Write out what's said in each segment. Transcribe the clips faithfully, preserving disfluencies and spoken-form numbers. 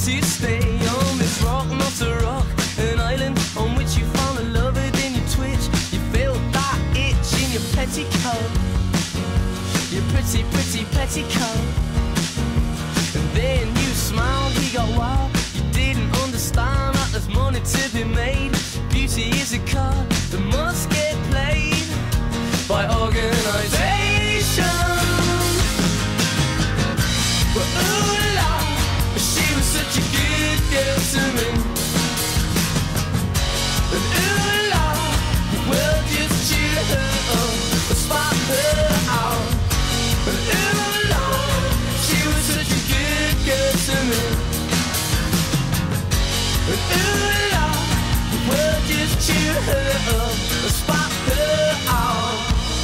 to stay on this rock, not a rock, an island on which you found a lover, then you twitch. You felt that itch in your petticoat, your pretty, pretty petticoat. And then you smiled, he got wild. You didn't understand that there's money to be made. Beauty is a card that must get played by organisation. But ooh la, she was such a good girl to me. And ooh la, the world just cheer her up, spot her out. And ooh la, she was such a good girl to me. And ooh la, the world just cheer her up, spot her out.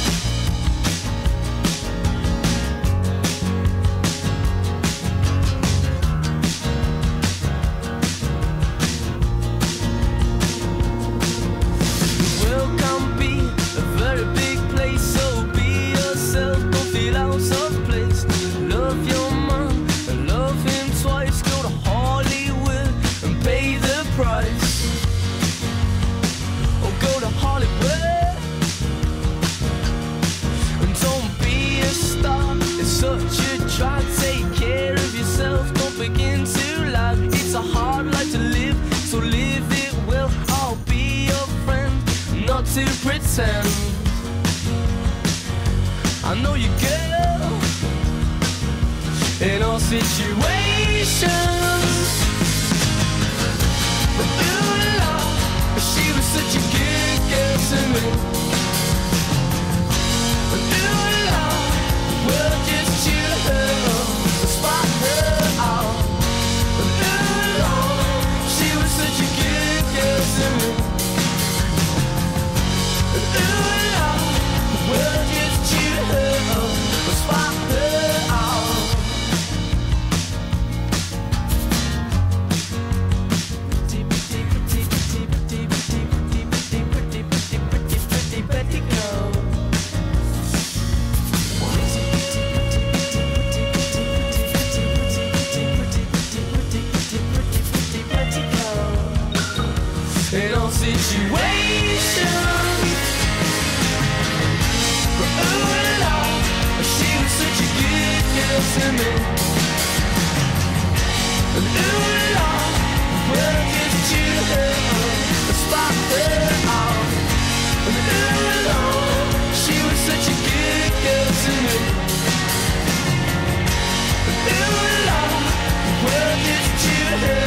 Try to take care of yourself, don't begin to lie. It's a hard life to live, so live it well. I'll be your friend, not to pretend. I know you, girl, in all situations. But ooh la, she was such a good girl to me. But ooh la, the world just cheer her up, spot her out. But ooh la, she was such a good girl to me. But ooh la, the world just cheer her up, spot her out. Pretty, pretty, pretty, pretty, pretty, pretty, pretty, pretty, pretty, pretty, pretty, petticoat. In all situations, but ooh la, she was such a good girl to me. And ooh la, the world just cheer her up, spot her out. And ooh la, she was such a good girl to me. And ooh la, the world just cheer her